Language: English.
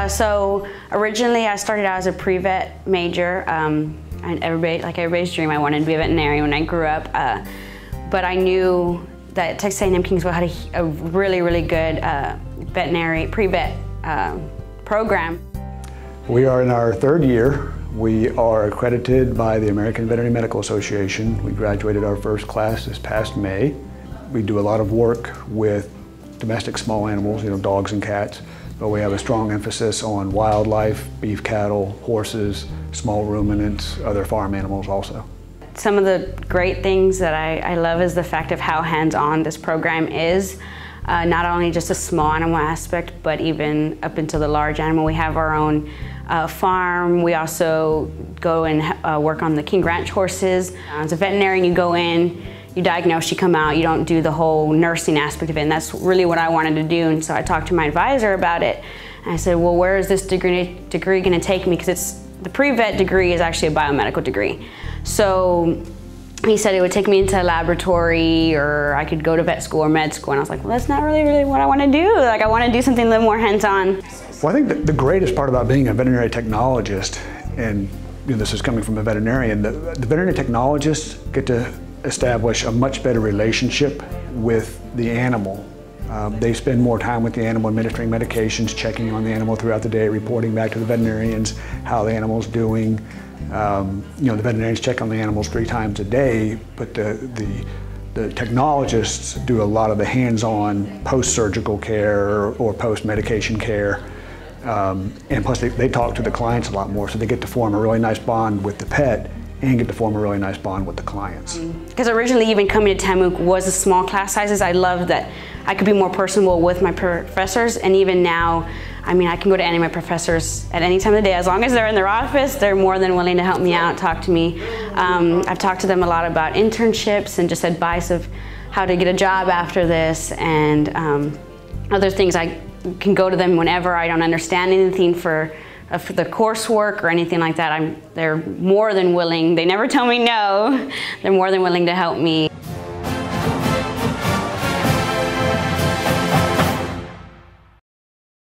So originally I started out as a pre-vet major. And everybody's dream, I wanted to be a veterinarian when I grew up. But I knew that Texas A&M-Kingsville had a really, really good veterinary pre-vet program. We are in our third year. We are accredited by the American Veterinary Medical Association. We graduated our first class this past May. We do a lot of work with domestic small animals, dogs and cats, but we have a strong emphasis on wildlife, beef cattle, horses, small ruminants, other farm animals also. Some of the great things that I love is the fact of how hands-on this program is. Not only just a small animal aspect, but even up into the large animal. We have our own farm. We also go and work on the King Ranch horses. As a veterinarian, you go in, you diagnose, you come out, you don't do the whole nursing aspect of it, and that's really what I wanted to do. And so I talked to my advisor about it, and I said, well, where is this degree going to take me? Because the pre-vet degree is actually a biomedical degree. So he said it would take me into a laboratory, or I could go to vet school or med school, and I was like, well, that's not really what I want to do. Like, I want to do something a little more hands-on. Well, I think the greatest part about being a veterinary technologist, and this is coming from a veterinarian, the veterinary technologists get to establish a much better relationship with the animal. They spend more time with the animal, administering medications, checking on the animal throughout the day, reporting back to the veterinarians how the animal's doing. The veterinarians check on the animals 3 times a day, but the technologists do a lot of the hands-on post-surgical care or post-medication care. And plus they talk to the clients a lot more, so they get to form a really nice bond with the pet and get to form a really nice bond with the clients. Because originally, even coming to TAMUK was a small class sizes. I love that I could be more personable with my professors, and even now, I can go to any of my professors at any time of the day. As long as they're in their office, they're more than willing to help me out, talk to me. I've talked to them a lot about internships and just advice of how to get a job after this, and other things. I can go to them whenever I don't understand anything for the coursework or anything like that. They're more than willing. They never tell me no. They're more than willing to help me.